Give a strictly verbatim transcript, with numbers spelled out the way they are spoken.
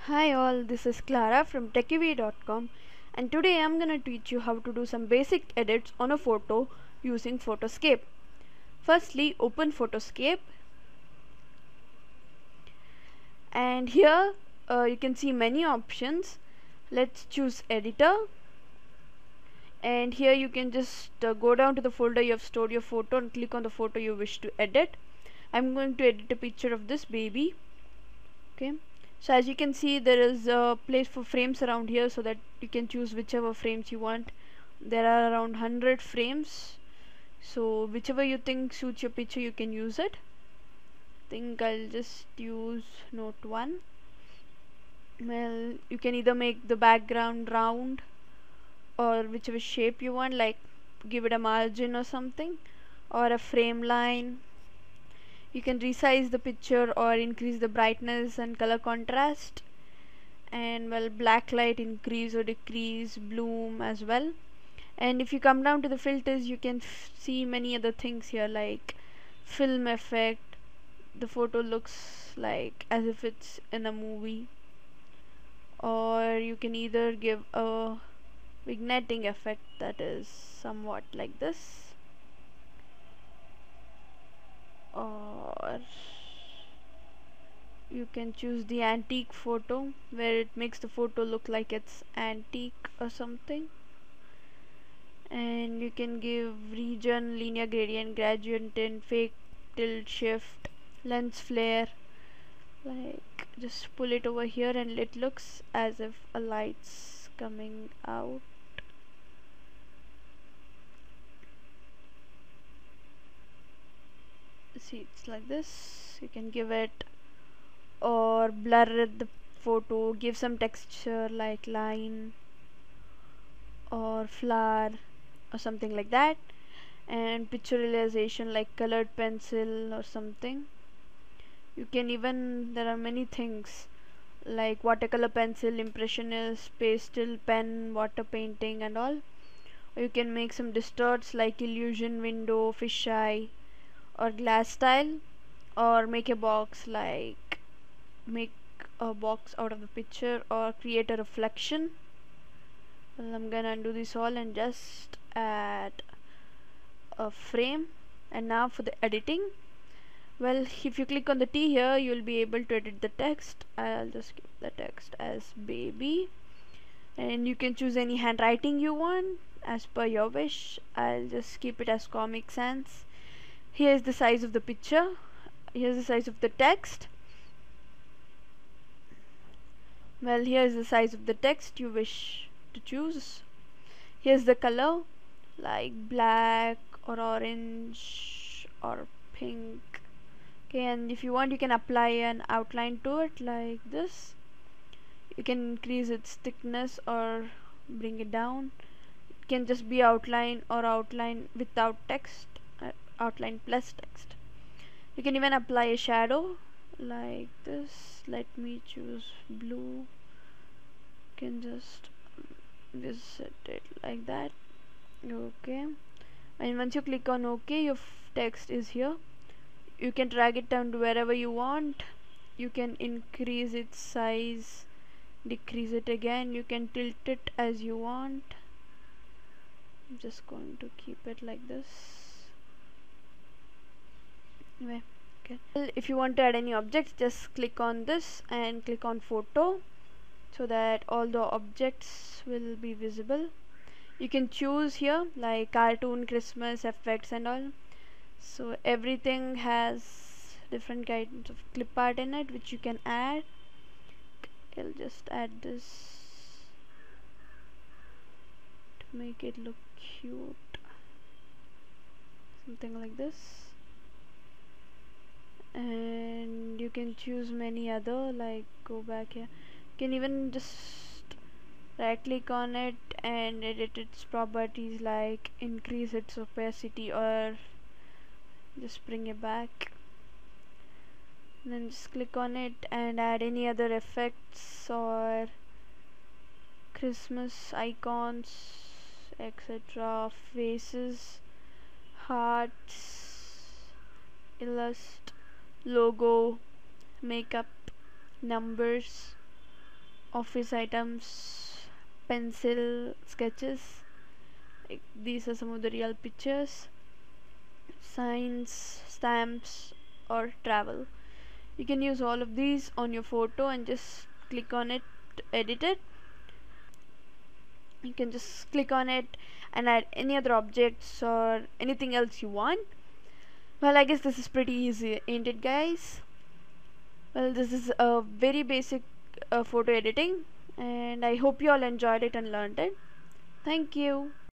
Hi all, this is Clara from TechyV dot com, and today I'm gonna teach you how to do some basic edits on a photo using Photoscape. Firstly, open Photoscape, and here uh, you can see many options. Let's choose editor, and here you can just uh, go down to the folder you have stored your photo and click on the photo you wish to edit. I'm going to edit a picture of this baby. Okay, so as you can see, there is a place for frames around here so that you can choose whichever frames you want. There are around one hundred frames, so whichever you think suits your picture you can use it. I think I'll just use note one. Well, you can either make the background round or whichever shape you want, like give it a margin or something, or a frame line. You can resize the picture or increase the brightness and color contrast, and well, black light increase or decrease, bloom as well. And if you come down to the filters, you can see many other things here, like film effect. The photo looks like as if it's in a movie, or you can either give a vignetting effect that is somewhat like this, or you can choose the antique photo where it makes the photo look like it's antique or something. And you can give region, linear gradient, gradient tint, fake tilt shift, lens flare. Like just pull it over here and it looks as if a light's coming out. See, it's like this. You can give it, or blur the photo, give some texture like line or flower or something like that. And picture realization like colored pencil or something. You can even, there are many things like watercolor pencil, impressionist, pastel pen, water painting and all. Or you can make some distorts like illusion window, fisheye, or glass style, or make a box, like make a box out of the picture or create a reflection. Well, I'm gonna undo this all and just add a frame. And now for the editing, well, if you click on the T here, you'll be able to edit the text. I'll just give the text as baby, and you can choose any handwriting you want as per your wish. I'll just keep it as Comic Sans. Here's the size of the picture, here's the size of the text. Well, here's the size of the text you wish to choose. Here's the color, like black or orange or pink. Okay, and if you want, you can apply an outline to it like this. You can increase its thickness or bring it down. It can just be outline or outline without text, uh, outline plus text. You can even apply a shadow like this. Let me choose blue. You can just visit it like that. Okay, and once you click on OK, your text is here. You can drag it down to wherever you want. You can increase its size, decrease it again. You can tilt it as you want. I'm just going to keep it like this. Anyway, okay. Well, if you want to add any objects, just click on this and click on photo so that all the objects will be visible. You can choose here like cartoon, Christmas effects and all. So everything has different kinds of clip art in it which you can add. I'll just add this to make it look cute, something like this. And you can choose many other, like go back here. You can even just right click on it and edit its properties, like increase its opacity or just bring it back. And then just click on it and add any other effects or Christmas icons, etc., faces, hearts, illust, logo, makeup, numbers, office items, pencil sketches, like these are some of the real pictures, signs, stamps, or travel. You can use all of these on your photo and just click on it to edit it. You can just click on it and add any other objects or anything else you want. Well, I guess this is pretty easy, ain't it, guys? Well, this is a very basic uh, photo editing, and I hope you all enjoyed it and learned it. Thank you.